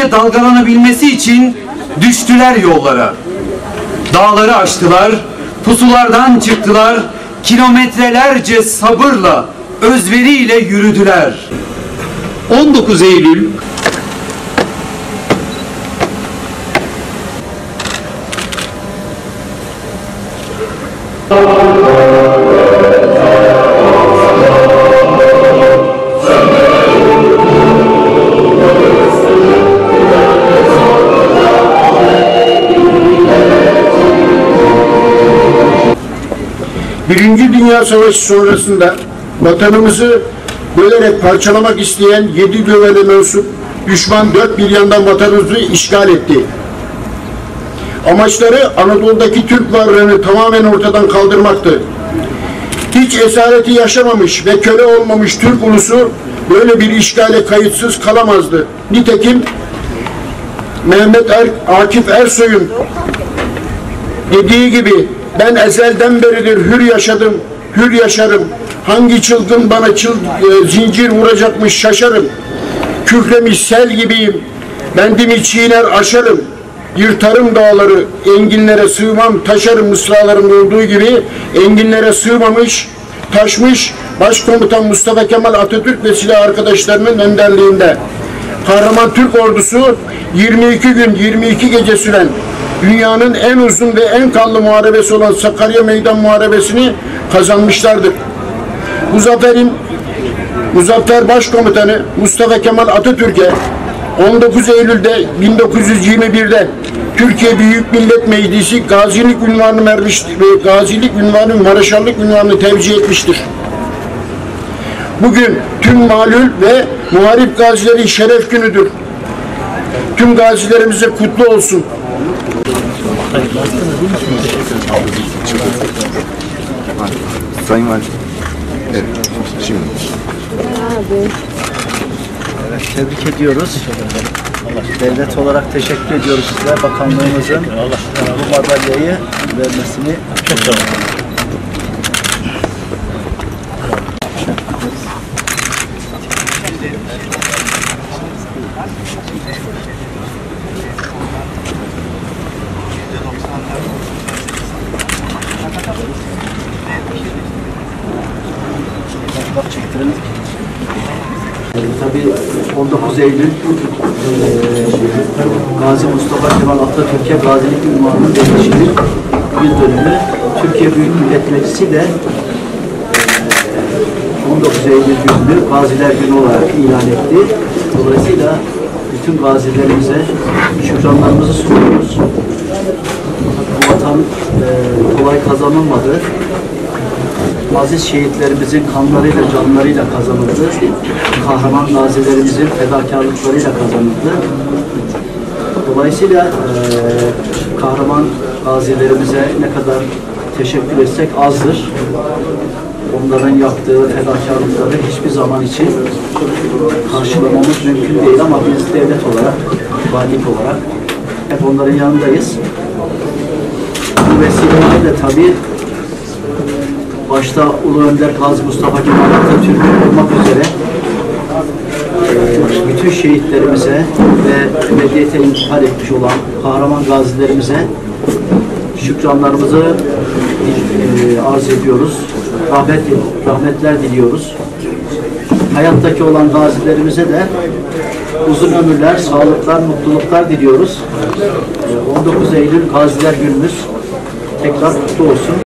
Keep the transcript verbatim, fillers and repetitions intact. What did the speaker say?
iyice dalgalanabilmesi için düştüler yollara. Dağları aştılar, pusulardan çıktılar, kilometrelerce sabırla, özveriyle yürüdüler. on dokuz Eylül Birinci Dünya Savaşı sonrasında vatanımızı bölerek parçalamak isteyen yedi dövele mensup düşman dört bir yandan vatanımızı işgal etti. Amaçları Anadolu'daki Türk varlığını tamamen ortadan kaldırmaktı. Hiç esareti yaşamamış ve köle olmamış Türk ulusu böyle bir işgale kayıtsız kalamazdı. Nitekim Mehmet er, Akif Ersoy'un dediği gibi ben ezelden beridir hür yaşadım, hür yaşarım. Hangi çılgın bana çıl, e, zincir vuracakmış şaşarım. Küfremiş sel gibiyim, bendimi çiğner aşarım. Yırtarım dağları, enginlere sığmam, taşarım mısralarımda olduğu gibi enginlere sığmamış, taşmış Başkomutan Mustafa Kemal Atatürk ve silah arkadaşlarının önderliğinde. Kahraman Türk ordusu yirmi iki gün yirmi iki gece süren dünyanın en uzun ve en kanlı muharebesi olan Sakarya Meydan Muharebesi'ni kazanmışlardır. Bu zaferin Muzaffer Başkomutanı Mustafa Kemal Atatürk'e on dokuz Eylül'de bin dokuz yüz yirmi bir'de Türkiye Büyük Millet Meclisi gazilik unvanı vermiş ve gazilik unvanı, mareşallık unvanını tevcih etmiştir. Bugün tüm malul ve muharip gazilerin şeref günüdür. Tüm gazilerimize kutlu olsun. Sayın Valim. Evet, şimdi. Evet, tebrik ediyoruz. Devlet olarak teşekkür ediyoruz size. Bakanlığımızın bu madalyayı vermesini. Çok sağ olun. Bak çektirin. Tabii on dokuz Eylül e, Gazi Mustafa Kemal Atatürk'e gazilik unvanının verilişinin yıl dönümü. Türkiye Büyük Millet Meclisi de on dokuz Eylül gününü Gaziler Günü olarak ilan etti. Dolayısıyla bütün gazilerimize şükranlarımızı sunuyoruz. Bu vatan e, kolay kazanılmadı. Aziz şehitlerimizin kanlarıyla, canlarıyla kazanıldı. Kahraman gazilerimizin fedakarlıklarıyla kazanıldı. Dolayısıyla e, kahraman gazilerimize ne kadar teşekkür etsek azdır. Onların yaptığı fedakarlıkları hiçbir zaman için karşılamamız mümkün değil ama biz devlet olarak, valilik olarak hep onların yanındayız. Bu vesileyle tabii başta Ulu Önder Gazi Mustafa Kemal Atatürk olmak üzere e, bütün şehitlerimize ve ebediyete intikal etmiş olan kahraman gazilerimize şükranlarımızı e, arz ediyoruz. Rahmet, rahmetler diliyoruz. Hayattaki olan gazilerimize de uzun ömürler, sağlıklar, mutluluklar diliyoruz. E, on dokuz Eylül Gaziler Günümüz tekrar kutlu olsun.